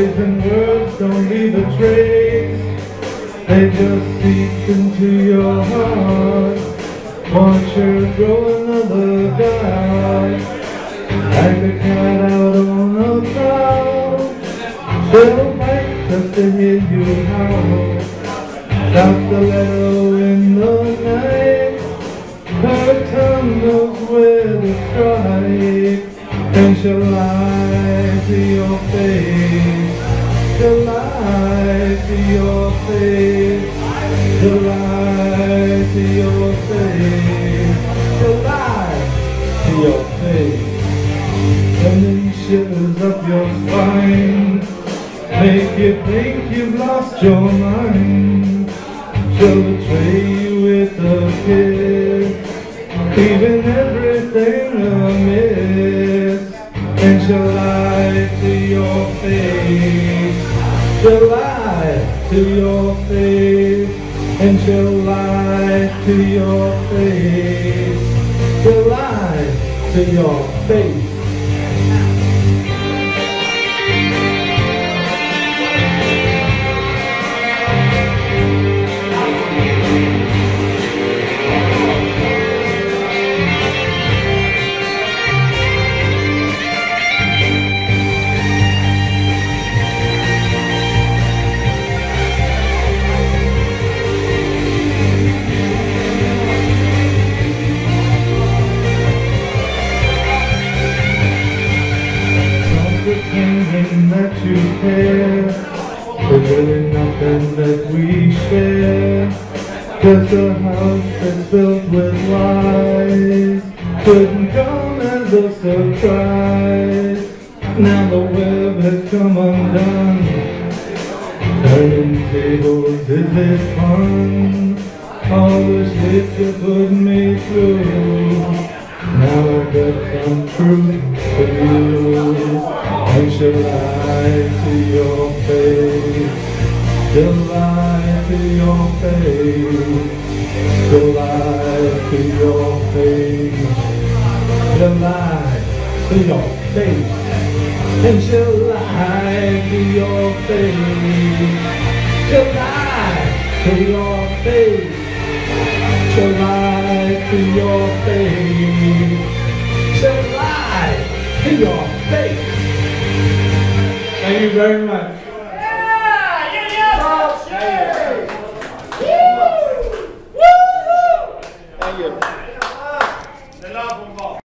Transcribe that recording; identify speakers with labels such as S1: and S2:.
S1: Lies and words don't leave a trace. They just seep into your heart. Watch her throw another die, like a cat out on a prowl. She'll bite just to hear you howl. Stop the letter in the night. Her tongue knows where to strike. And she'll lie to your face. She'll lie to your face. She'll lie to your face. She'll lie to your face. And then shivers up your spine, make you think you've lost your mind. She'll betray you with a kiss, leaving everything amiss. And she'll lie to your face. She'll lie to your face. And she'll lie to your face. She'll lie to your face. Pretending that you care, but really nothing that we share. Just a house that's built with lies, couldn't come as a surprise. Now the web has come undone. Turning tables, is it fun? All the shit you put me through, now I got some truth for you. And she'll lie to your face. She'll lie to your face. She'll lie to your face. She'll lie to your face. And she'll lie to your face. She'll lie to your face. She'll lie to your face. She'll lie to your face. Thank you very much.
S2: Thank you.